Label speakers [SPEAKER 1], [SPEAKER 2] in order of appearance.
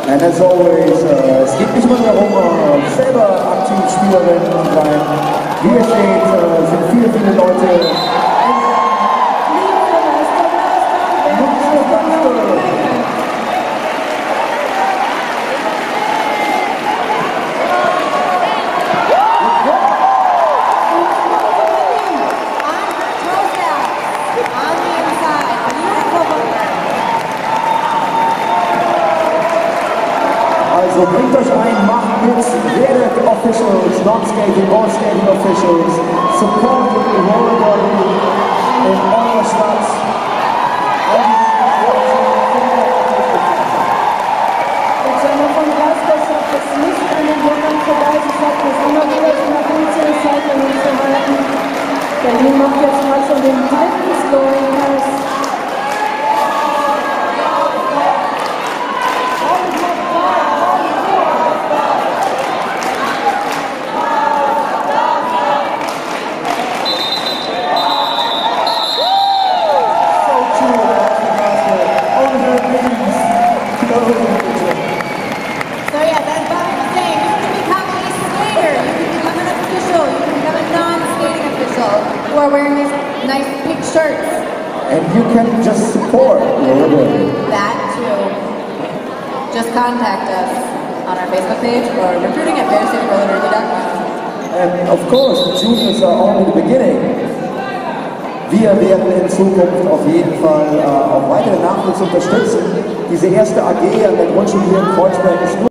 [SPEAKER 1] And as always, es geht nicht immer darum, selber aktiv Spielerin zu sein. Wie ihr seht, sind viele Leute So bringt euch ein, macht mit, werdet Officials, Non-Skating, Ball-Skating Officials, support the Rollerball in eurer Stadt.
[SPEAKER 2] Jetzt haben wir von Glasgow sagt, dass nicht an den Bürgern vorbei ist, sagt, dass immer wieder in der Polizeirecycling zu halten. Berlin macht jetzt mal schon den dritten Scoring-Pass.
[SPEAKER 3] So yeah, that's what I'm saying. You can become a skater, you can become an official, you can become a non-skating official who are wearing these nice pink shirts.
[SPEAKER 1] And you can just support Rollerball.
[SPEAKER 3] That too. Just contact us on our Facebook page or recruiting@bearcityroller.com.
[SPEAKER 1] And of course, the juniors are only the beginning. Wir werden in Zukunft auf jeden Fall auch weitere Nachwuchs unterstützen. Diese erste AG an der Grundschule hier in Kreuzberg ist nur